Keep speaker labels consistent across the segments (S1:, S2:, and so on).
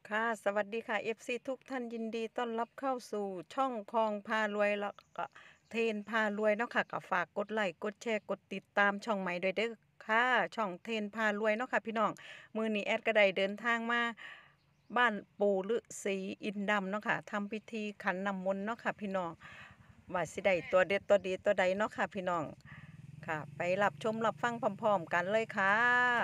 S1: ค่ะสวัสดีค่ะ FC ทุกท่านยินดีต้อนรับเข้าสู่ช่องคลองพารวยแล้วก็เทนพารวยเนาะค่ะก็ฝากกดไลค์กดแชร์กดติดตามช่องใหม่ด้วยเด้อค่ะช่องเทนพารวยเนาะค่ะพี่น้องมื้อนี้แอดก็ได้เดินทางมาบ้านปู่ฤาษีอินทร์ดำเนาะค่ะทำพิธีขันน้ำมนต์เนาะค่ะพี่น้องว่าสิได้ตัวเด็ดตัวดีตัวใดเนาะค่ะพี่น้องค่ะไปรับชมรับฟังพร้อมๆกันเลยค่ะ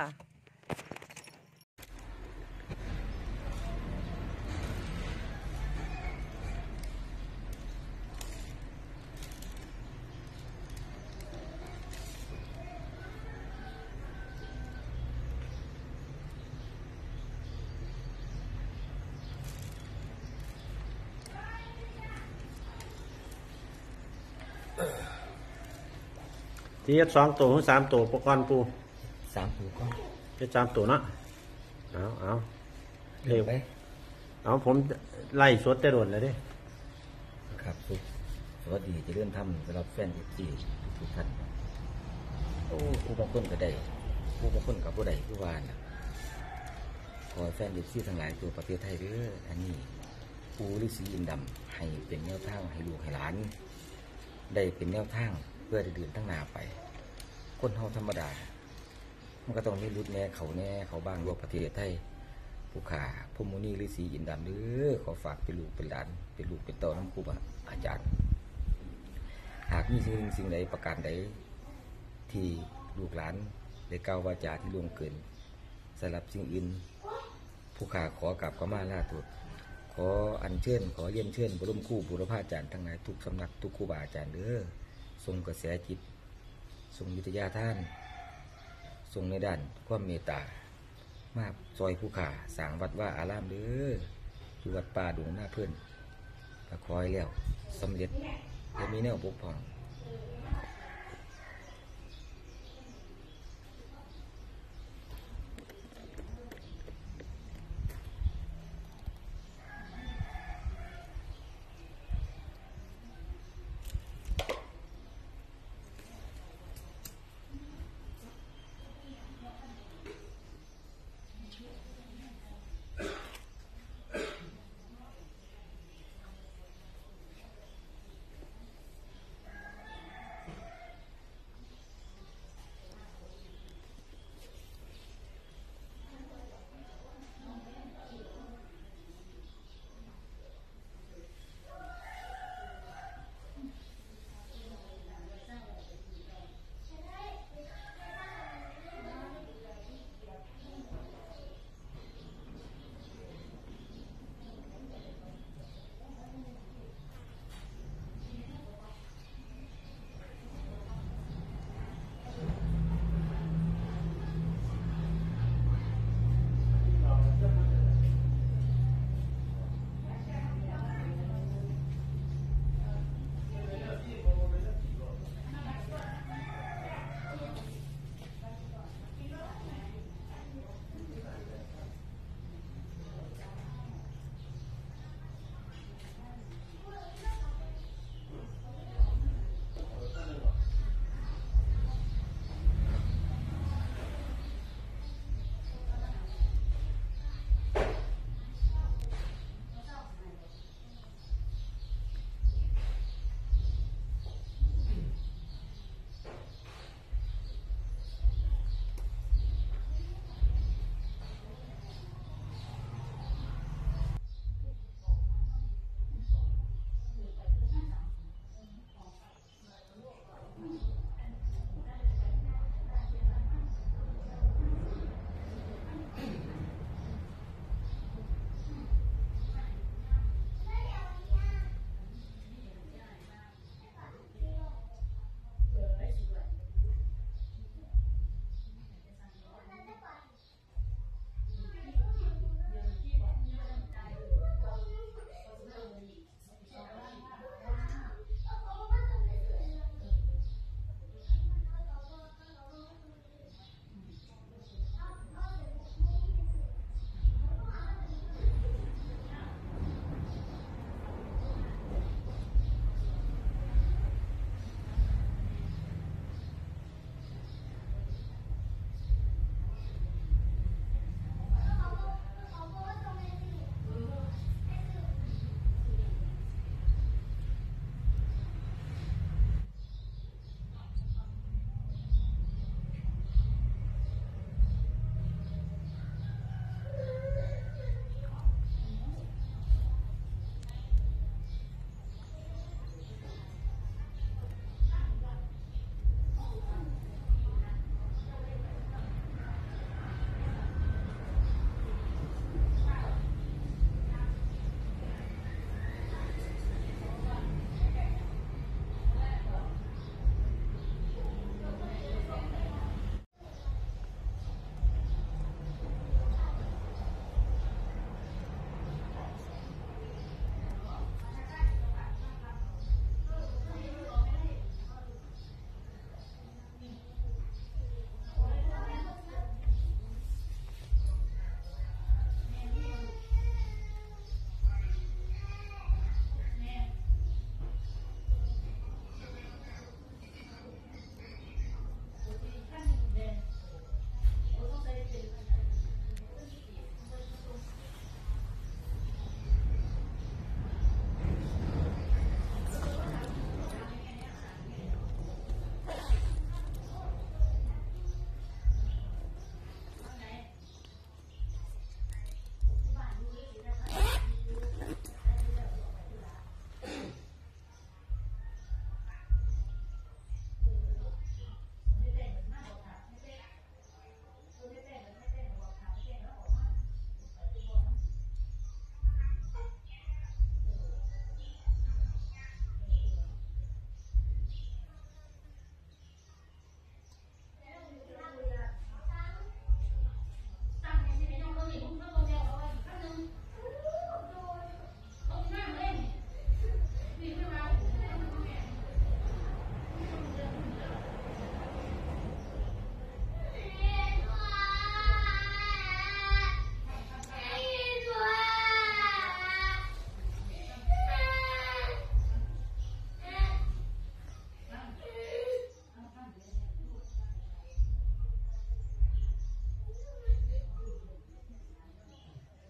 S2: ที่เฮ็ด2 ตัวหรือ3 ตัวอุปกรณ์ปู
S3: สามถูกก็
S2: เฮ็ด3 ตัวเนาะเอา
S3: เร็วไป
S2: เอาผมไล่สดแต่โดนเลยเด้
S3: ครับสุขสวัสดีจะเริ่มทำสำหรับแฟนที่ทุกท่านโอ้ผู้บางคนก็ได้ผู้บางคนกับผู้ใดผู้วานขอแฟนที่ทั้งหลายตัวประเทศไทยเด้ออันนี้ปูฤาษีอินทร์ดำให้เป็นแนวทางให้ลูกให้หลานได้เป็นแนวทางเพื่อได้เดินทั้งหน้าไปคนเฮาธรรมดามันก็ต้องมีรุดแน่เขาบ้างรวมประเทศไทยผู้ขาผู้มุนีฤาษีอินทร์ดำเด้อขอฝากเป็นลูกเป็นหลานเป็นลูกเป็นเต้าน้ำครูบาอาจารย์หากมีสิ่งใดประการใดที่ลูกหลานได้กล่าววาจาที่ล่วงเกินสำหรับสิ่งอื่นผู้ขาขอกราบขมาลาตัวขออัญเชิญขอเรียนเชิญบรมครูบุรพาจารย์ทั้งหลายทุกสำนักทุกครูบาอาจารย์เด้อทรงกระแสจิตทรงวิทยาท่านทรงในด้านความเมตตามาซอยผู้ขาสร้างวัดว่าอารามเด้ออยู่วัดป่าดงหน้าเพื่อนก็คอยแล้วสำเร็จและมีแนวปกป้อง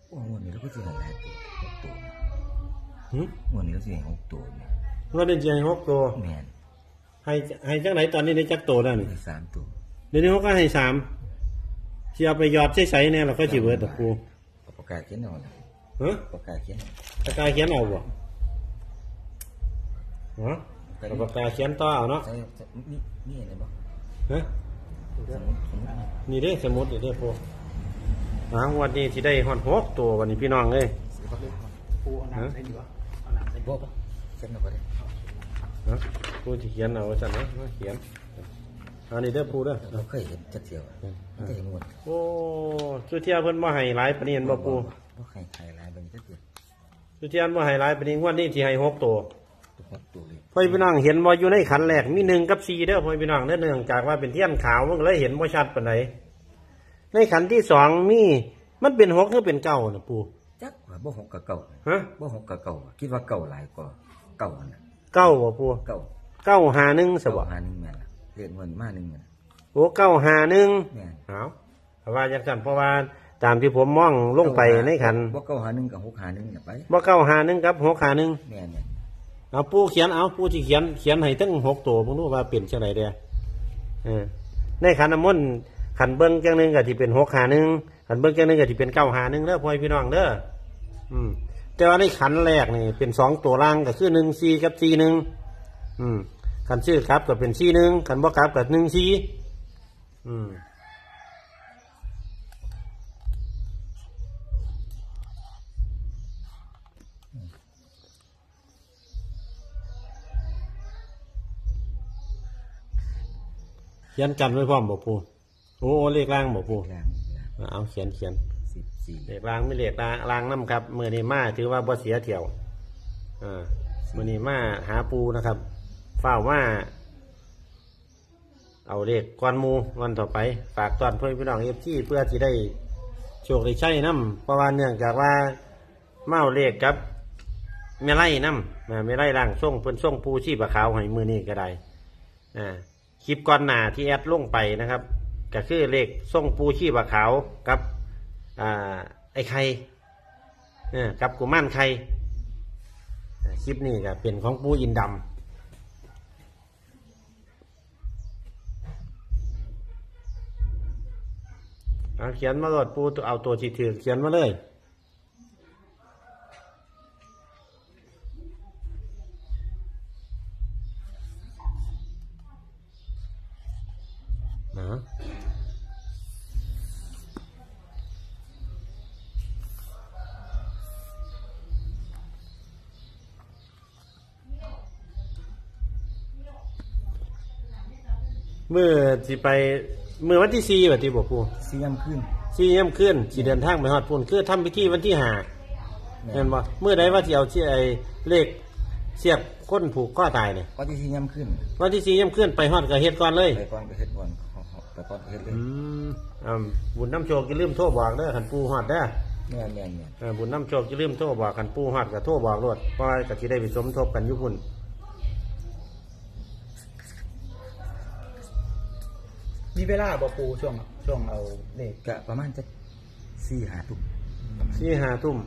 S3: โอ้งวดนี้เราก็สิให้หลายตัว6ตัว
S2: หึ
S3: งวดนี้เราสิให้6ตัวเนี่ย
S2: ว่าได้ใจ6ตัว
S3: แม่น
S2: ให้จังไหนตอนนี้ได้จักโตแล้วนี่
S3: ให้3ตัว
S2: เดี๋ยวนี้เขาก็ให้3สิเอาไปหยอดใส่ๆเนี่ยเราก็สิเบิดตะปู
S3: เอาปากกาเขียนเอาล่ะ
S2: ฮะ
S3: ปากกาเขียน
S2: ปากกาเขียนเอาบ่ฮะเอาปากกาเขียนต่อเอาเนาะ
S3: ใช่นี่อะไรบ่
S2: ฮะ
S3: สมมุติ
S2: นี่เด้สมุดนี่เด้ปูวันนี้สิได้ฮอด6ตัววันนี้พี่น้องเอ้ย
S4: ปูเอาน้ำใส่ดีวะเอาน้ำใส่ดี
S3: บ่
S4: วะ
S3: เขียนเอาบ่ได้
S2: ฮะปูสิเขียนเอาซั่นนะมาเขียนอันนี้เด้อปูเด้อ
S3: เราเคยเห็นจักเที่ยวมันก็เห็นงวด
S2: โอ้สุเทียเพิ่นบ่ให้หลายปานนี้เห็นบ่ปู
S3: บ่ใครใครหลายเบิ่งจักเที่ยว
S2: สุเทียนบ่ให้หลายปานนี้งวดนี้สิให้6ตัว
S3: ทุกคนตัวเลย
S2: พ่อพี่น้องเห็นบ่อยู่ในขันแรกมี1กับ4เด้อพ่อพี่น้องเด้อเนื่องจากว่าเป็นเทียนขาวมันก็เลยเห็นบ่ชัดปานใดในขันที่2มีมันเป็น6หรือเป็น9น่ะปู
S3: จักว่าบ่6กับเก่า
S2: ฮะ
S3: บ่6กับเก่าคิดว่าเก่าหลายกว่าเก่าน่ะ
S2: 9บ่ปู
S3: เก่า
S2: 951ซะบ่
S3: หานึงแม่นล่ะเรียกเงินมานึงแม่น
S2: โอ้951
S3: แม่น
S2: เอาเพราะว่าจังซั่นเพราะว่าตามที่ผมมองลงไปในขัน
S3: บ่เก่าหานึงกับ6หานึงน่ะไป
S2: บ่951กับ651
S3: แม่น
S2: เอาปูเขียนเอาปูสิเขียนให้ทั้ง6ตัวบ่รู้ว่าเป็นจังไดเด้อในขันน้ำมนต์ขันเบิ่งจังนึงก็สิเป็น651ขันเบิ่งจังนึงก็สิเป็น951เด้อพ่อพี่น้องเด้อแต่ว่าในขันแรกนี่เป็น2ตัวล่างก็คือ14กับ41ขันชื่อครับก็เป็น41ขันบ่ครับก็14เขียนกันไว้พร้อมบ่ปูโอ้เลขล่างบ่ปู
S3: แรง
S2: เอาเขียน
S3: 14
S2: เลขล่างไม่เลขล่างน้ำครับมื้อนี้มาถือว่าบ่เสียเที่ยวมื้อนี้มาหาปูนะครับฝ้าวมาเอาเลขก้อนหมูวันต่อไปฝากตอนเพื่อนพี่น้องFGเพื่อที่ได้โชคได้ใช้น้ำเพราะว่าเนื่องจากว่าเมาเลขครับแม่ไล่น้ำแม่ไล่ล่างส่งเพิ่นส่งปูชีพขาวให้มื้อนี้ก็ได้คลิปก่อนหน้าที่แอดลงไปนะครับก็คือเลขส่งปูชีพขาวกับไอ้ไข่กับกุมารไข่คลิปนี้ก็เป็นของปูอินดำเขียนมาโหลดปูเอาตัวที่ถือเขียนมาเลยเมื่อที่ไปเมื่อวันที่4แบบที่บอกปู
S3: 4ยามคืน
S2: 4 ย่ำขึ้นสิเดินทางไปฮอดพุ่นคือทำพิธีวันที่5เห็นบ่เมื่อใดว่าที่เอาไอ้เลขเสียบคนผูกข้อตายเนี่ย
S3: วันที่4ยามคืน
S2: วันที่4 ย่ำขึ้นไปฮอดก็เฮ็ดก่อนเลย
S3: ไปก่อนไปเฮ็ดก่อนไปก่อนไปเฮ็ดเลย
S2: บุญน้ำโชคอย่าลืมโทรบอกเด้อคันปูฮอดเด้อ
S3: แม่น
S2: บุญน้ำโชคอย่าลืมโทรบอกคันปูฮอดก็โทรบอกโลดเพราะว่าก็สิได้ไปสมทบกันอยู่พุ่น
S4: มีเวลาบ่ปูช่วงเอาเลข
S3: ก็ประมาณจะ4-5 ทุ่ม
S2: 4-5 ทุ่ม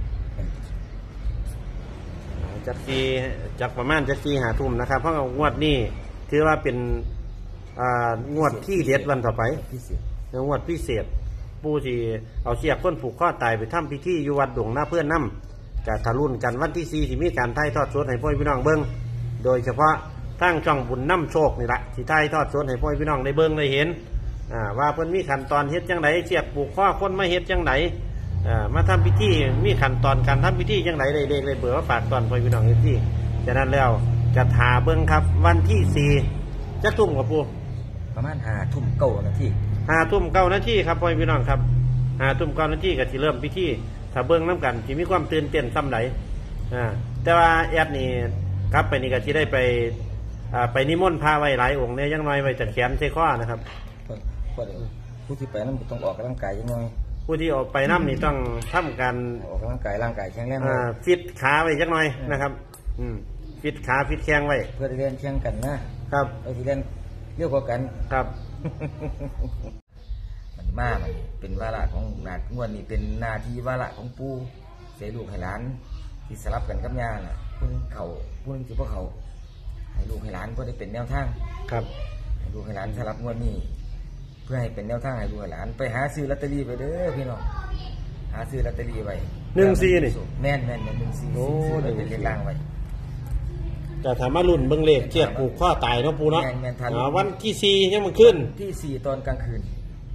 S2: จากประมาณจะ4-5 ทุ่มนะครับเพราะงวดนี้ถือว่าเป็นงวดที่เด็ดวันต่อไป
S3: พิเศษ
S2: งวดพิเศษปูที่เอาเสียบคนผูกข้อตายไปทำพิธีอยู่วัดดงหน้าเพื่อนน้ำกับทารุณกันวันที่4ที่มีการถ่ายทอดสดให้พ่อพี่น้องเบิ้งโดยเฉพาะทั้งช่องบุญน้ำโชคนี่แหละที่ถ่ายทอดสดให้พ่อพี่น้องได้เบิ้งได้เห็นว่าเพิ่นมีขั้นตอนเฮ็ดจังไดเสียบผูกข้อคนมาเฮ็ดจังไดมาทำพิธีมีขั้นตอนการทำพิธีจังไดได้เลขได้เบอร์ว่าฝากตอนพ่อพี่น้องที่ฉะนั้นแล้วจะถาเบิ้งครับวันที่4จักทุ่มกับปู
S3: ประมาณ5 ทุ่ม9 นาที
S2: 5 ทุ่ม 9 นาทีครับพ่อพี่น้องครับ5 ทุ่ม 9 นาทีก็สิเริ่มพิธีถ้าเบิ่งน้ำกันสิมีความตื่นเต้นซ้ำใดแต่ว่าแอดนี่กลับไปนี่ก็สิได้ไปนิมนต์พาไว้หลายองค์เนี่ยยังน้อยไว้จากแขนใส่ข้อนะครับ
S3: พอเดี๋ยวผู้ที่ไปนั้นต้องออกกำลังกายยังไง
S2: ผู้ที่ออกไปน้ำนี่ต้องทำการ
S3: ออกกำลังกายร่างกายแข็งแรง
S2: ฟิตขาไว้จักหน่อยนะครับฟิตขาฟิตแข้งไว้
S3: เพื่อเรียนเชียงกันนะครับเราที่เรียนเรียกว่ากัน
S2: ครับ
S3: มันมาบัดนี้เป็นวาระของงวดนี้เป็นหน้าที่วาระของปู่เสียลูกให้หลานที่สลับกันกับย่าน่ะผู้นึงเขาผู้นึงสิบ่เขาให้ลูกให้หลานบ่ได้เป็นแนวทาง
S2: ครับ
S3: ให้ลูกให้หลานสลับงวดนี้เพื่อให้เป็นแนวทางให้ลูกให้หลานไปหาซื้อลอตเตอรี่ไปเด้อพี่น้องหาซื้อลอตเตอรี่ไว้
S2: 14นี่
S3: แม่น14
S2: โอ้
S3: ซื้อเป็นเลขล่างไว้
S2: จะถามมารุ่นเบิ่งเลขเชือกผูกข้อตายเนาะปูเนาะ
S3: แม่นทัน
S2: วันที่4ยังมันขึ้น
S3: ที่4ตอนกลางคืน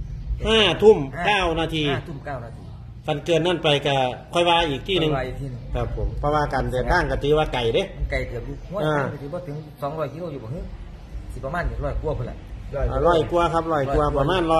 S2: 5 ทุ่ม 9 นาที
S3: 5 ทุ่ม 9 นาที
S2: คันเกินนั่นไปก็ค่อยว่าอีกที่หนึง
S3: ไปอีกที่หนึ่ง
S2: ครับผมเพราะว่าการเดินทางก็ถือว่าไกลเด้
S3: มันไกลเกือบอยู่หัว
S2: อ่า
S3: ทางก็ถือว่าถึง200 กิโลอยู่บ่ฮึสิประมาณ100กว่าพุ่นล่ะ
S2: ร้อยกว่าครับร้อยกว่าประมาณ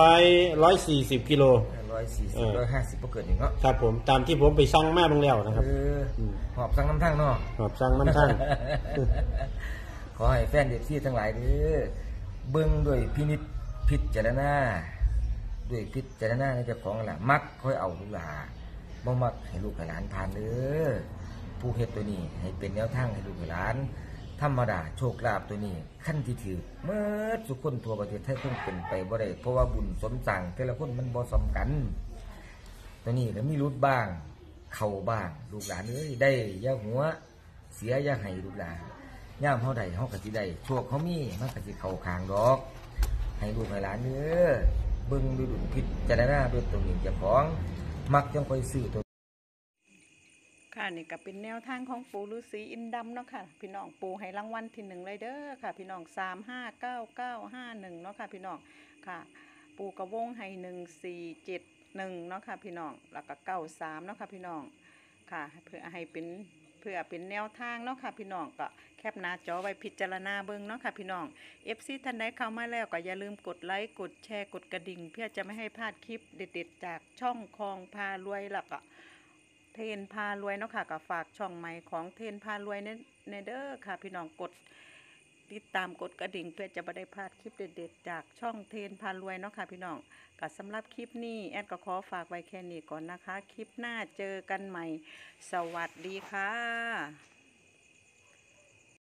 S2: 140 กิโล
S3: 140 150บ่เกินนี่เนาะ
S2: ครับผมตามที่ผมไปซ่องมาเบิ่งแล้วนะครับ
S3: หอบสั่งน้ำทางเนาะ
S2: หอบสั่งน้ำทาง
S3: ขอให้แฟนเด็กซี่ทั้งหลายเด้อเบิ่งด้วยพิจารณาด้วยพิจารณาในเจ้าของล่ะมักค่อยเอาลูกหลานบ่มักให้ลูกให้หลานผ่านเด้อผู้เฮ็ดตัวนี้ให้เป็นแนวทางให้ลูกให้หลานธรรมดาโชคลาภตัวนี้ขั้นที่ถือเมื่อทุกคนทั่วประเทศไทยคงเป็นไปบ่ได้เพราะว่าบุญสมสั่งแต่ละคนมันบ่สมกันตัวนี้ก็มีรุดบ้างเข้าบ้างลูกหลานเอ้ยได้อย่าหัวเสียอย่าให้ลูกหลานย่ามเฮาได้เฮาก็สิได้โชคเขามีมันก็สิเข้าข้างดอกให้ลูกให้หลานเด้อเบิ่งด้วยดุลพิจารณาด้วยตนเองเจ้าของมักจังค่อยซื้อตัว
S1: ค่ะนี่ก็เป็นแนวทางของปูฤาษีอินดำเนาะค่ะพี่น้องปูให้รางวัลที่1เลยเด้อค่ะพี่น้อง359951เนาะค่ะพี่น้องค่ะปูกระวงให้1471เนาะค่ะพี่น้องแล้วก็93เนาะค่ะพี่น้องค่ะเพื่อเป็นแนวทางเนาะค่ะพี่น้องก็แคปหน้าจอไว้พิจารณาเบิ่งเนาะค่ะพี่น้อง FC ท่านใดเข้ามาแล้วก็อย่าลืมกดไลค์กดแชร์กดกระดิ่งเพื่อจะไม่ให้พลาดคลิปเด็ดๆจากช่องคลองพารวยแล้วก็เทนพารวยเนาะค่ะก็ฝากช่องใหม่ของเทนพารวยในเด้อค่ะพี่น้องกดติดตามกดกระดิ่งเพื่อจะไม่ได้พลาดคลิปเด็ดๆจากช่องเทนพารวยเนาะค่ะพี่น้องก็สำหรับคลิปนี้แอดก็ขอฝากไว้แค่นี้ก่อนนะคะคลิปหน้าเจอกันใหม่สวัสดีค่ะ